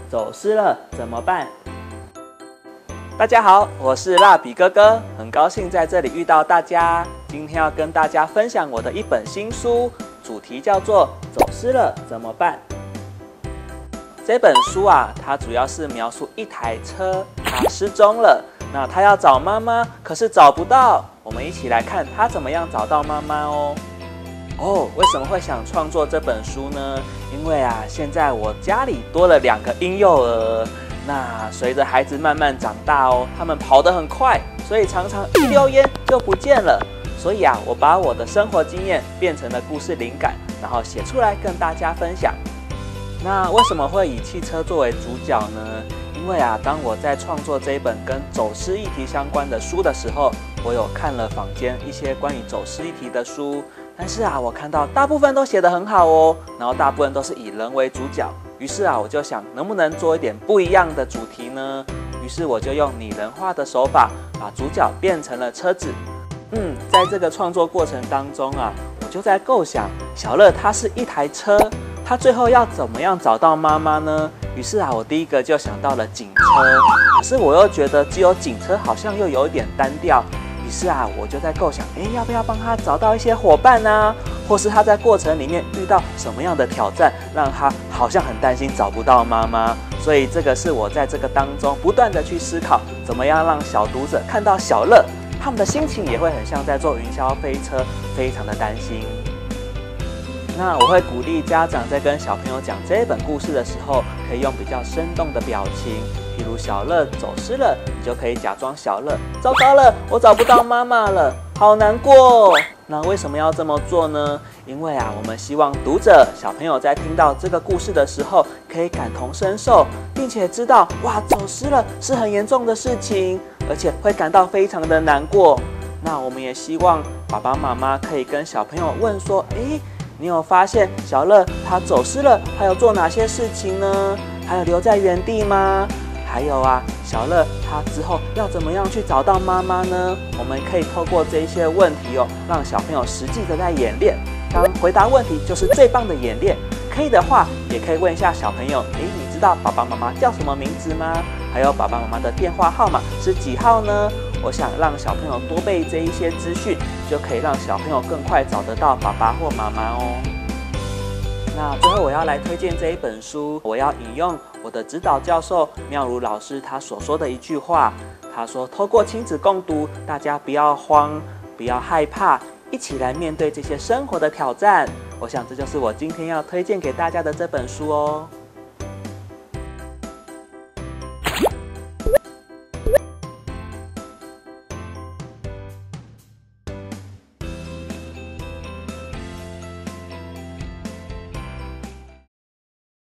走失了怎么办？大家好，我是蜡笔哥哥，很高兴在这里遇到大家。今天要跟大家分享我的一本新书，主题叫做《走失了怎么办》。这本书啊，它主要是描述一台车它失踪了，那它要找妈妈，可是找不到。我们一起来看它怎么样找到妈妈哦。为什么会想创作这本书呢？因为啊，现在我家里多了2个婴幼儿。那随着孩子慢慢长大哦，他们跑得很快，所以常常一溜烟就不见了。所以啊，我把我的生活经验变成了故事灵感，然后写出来跟大家分享。那为什么会以汽车作为主角呢？因为啊，当我在创作这一本跟走失议题相关的书的时候，我有看了坊间一些关于走失议题的书，但是啊，我看到大部分都写得很好哦，然后大部分都是以人为主角。于是啊，我就想能不能做一点不一样的主题呢？于是我就用拟人化的手法，把主角变成了车子。在这个创作过程当中啊，我就在构想小乐他是一台车，他最后要怎么样找到妈妈呢？于是啊，我第一个就想到了警车，可是我又觉得只有警车好像又有一点单调。于是啊，我就在构想，要不要帮他找到一些伙伴啊？或是他在过程里面遇到什么样的挑战，让他好像很担心找不到妈妈。所以这个是我在这个当中不断的去思考，怎么样让小读者看到小乐，他们的心情也会很像在坐云霄飞车，非常的担心。那我会鼓励家长在跟小朋友讲这一本故事的时候，可以用比较生动的表情，譬如小乐走失了，你就可以假装小乐，糟糕了，我找不到妈妈了，好难过哦。那为什么要这么做呢？因为啊，我们希望读者小朋友在听到这个故事的时候，可以感同身受，并且知道哇，走失了是很严重的事情，而且会感到非常的难过。那我们也希望爸爸妈妈可以跟小朋友问说，你有发现小乐他走失了，还有做哪些事情呢？还有留在原地吗？还有啊，小乐他之后要怎么样去找到妈妈呢？我们可以透过这一些问题让小朋友实际的在演练。当回答问题就是最棒的演练。可以的话，也可以问一下小朋友，你知道爸爸妈妈叫什么名字吗？还有爸爸妈妈的电话号码是几号呢？我想让小朋友多背这一些资讯，就可以让小朋友更快找得到爸爸或妈妈哦。那最后我要来推荐这一本书，我要引用我的指导教授妙如老师他所说的一句话，他说：透过亲子共读，大家不要慌，不要害怕，一起来面对这些生活的挑战。我想这就是我今天要推荐给大家的这本书哦。